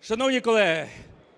Шановні колеги,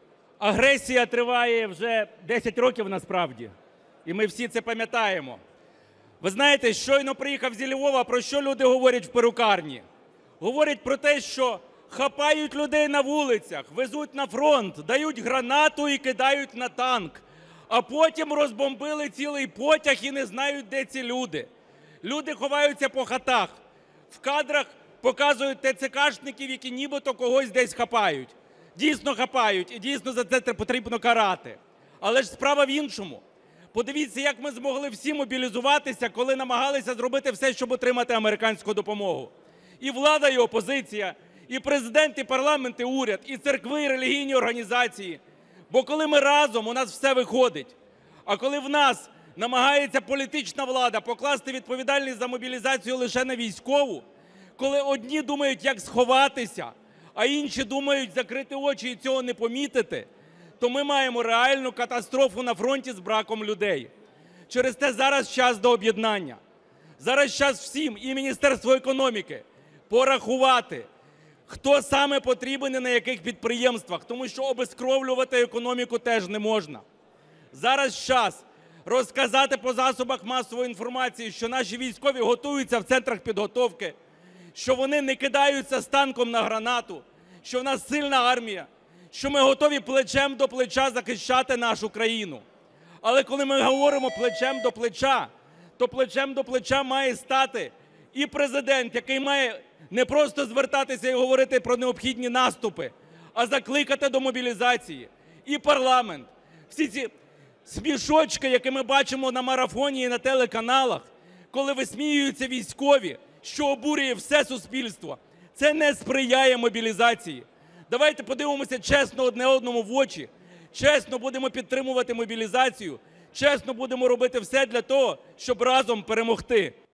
агресія триває вже 10 років насправді, і ми всі це пам'ятаємо. Ви знаєте, щойно приїхав зі Львова, про що люди говорять в перукарні? Говорять про те, що хапають людей на вулицях, везуть на фронт, дають гранату і кидають на танк, а потім розбомбили цілий потяг і не знають, де ці люди. Люди ховаються по хатах. В кадрах показують ТЦКшників, які нібито когось десь хапають. Дійсно хапають і дійсно за це потрібно карати. Але ж справа в іншому. Подивіться, як ми змогли всі мобілізуватися, коли намагалися зробити все, щоб отримати американську допомогу. І влада, і опозиція, і президент, і парламент, і уряд, і церкви, і релігійні організації. Бо коли ми разом, у нас все виходить. А коли в нас намагається політична влада покласти відповідальність за мобілізацію лише на військову, коли одні думають, як сховатися, а інші думають закрити очі і цього не помітити, то ми маємо реальну катастрофу на фронті з браком людей. Через те зараз час до об'єднання. Зараз час всім, і Міністерству економіки, порахувати, хто саме потрібен і на яких підприємствах, тому що обезкровлювати економіку теж не можна. Зараз час розказати по засобах масової інформації, що наші військові готуються в центрах підготовки, що вони не кидаються з танком на гранату, що в нас сильна армія, що ми готові плечем до плеча захищати нашу країну. Але коли ми говоримо плечем до плеча, то плечем до плеча має стати і президент, який має не просто звертатися і говорити про необхідні наступи, а закликати до мобілізації, і парламент. Всі ці смішочки, які ми бачимо на марафоні і на телеканалах, коли висміюються військові, що обурює все суспільство, це не сприяє мобілізації. Давайте подивимося чесно одне одному в очі, чесно будемо підтримувати мобілізацію, чесно будемо робити все для того, щоб разом перемогти.